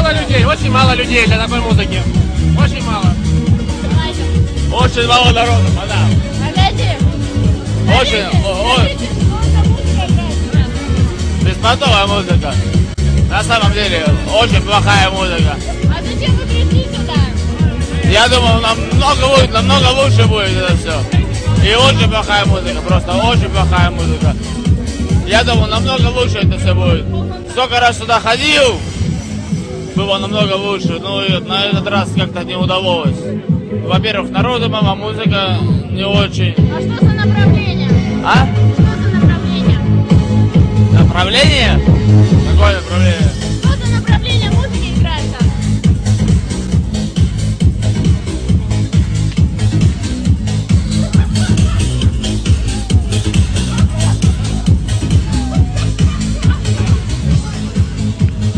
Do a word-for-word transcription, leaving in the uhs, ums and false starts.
мало людей, очень мало людей для такой музыки. Очень мало. Очень мало народу, мадам. Очень, очень. Беспонтовая музыка. На самом деле, очень плохая музыка. А зачем вы пришли сюда? Я думал, намного будет, намного лучше будет это все. И очень плохая музыка, просто очень плохая музыка. Я думал, намного лучше это все будет. Сколько раз сюда ходил, было намного лучше, но на этот раз как-то не удалось. Во-первых, народу мало, музыка не очень. А что за направление? А? Что за направление? Направление? Какое направление?